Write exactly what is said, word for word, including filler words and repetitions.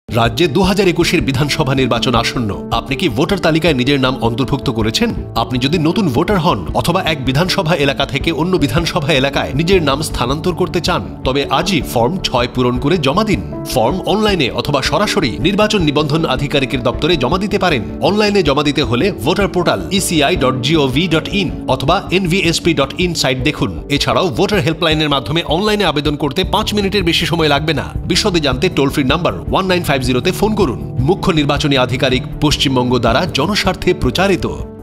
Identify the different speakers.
Speaker 1: রাজ্যে দু হাজার একুশের বিধানসভা নির্বাচন আসন্ন। আপনি কি ভোটার তালিকায় নিজের নাম অন্তর্ভুক্ত করেছেন? আপনি যদি নতুন ভোটার হন অথবা এক বিধানসভা এলাকা থেকে অন্য বিধানসভা এলাকায় নিজের নাম স্থানান্তর করতে চান, তবে আজই ফর্ম ছয় পূরণ করে জমা দিন। ফর্ম অনলাইনে অথবা সরাসরি নির্বাচন নিবন্ধন আধিকারিকের দপ্তরে জমা দিতে পারেন। অনলাইনে জমা দিতে হলে voter portal ECI dot GOV dot in অথবা এনভিএসপি ডট ইন সাইট দেখুন। এছাড়াও ভোটার হেল্পলাইনের মাধ্যমে অনলাইনে আবেদন করতে পাঁচ মিনিটের বেশি সময় লাগবে না। বিশদে জানতে toll free number one nine five জিরোতে ফোন করুন। মুখ্য নির্বাচনী আধিকারিক, পশ্চিমবঙ্গ দ্বারা জনস্বার্থে প্রচারিত।